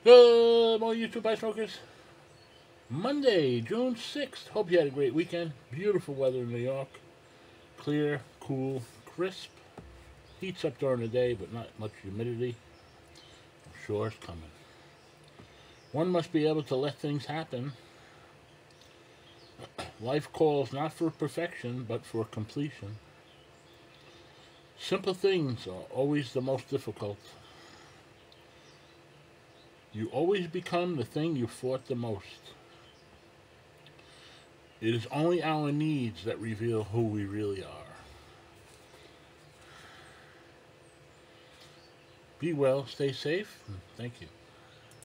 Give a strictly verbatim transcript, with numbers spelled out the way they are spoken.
Good morning, YouTube Ice Smokers. Monday, June sixth. Hope you had a great weekend. Beautiful weather in New York. Clear, cool, crisp. Heats up during the day, but not much humidity. I'm sure it's coming. One must be able to let things happen. Life calls not for perfection, but for completion. Simple things are always the most difficult. You always become the thing you fought the most. It is only our needs that reveal who we really are. Be well, stay safe, and thank you.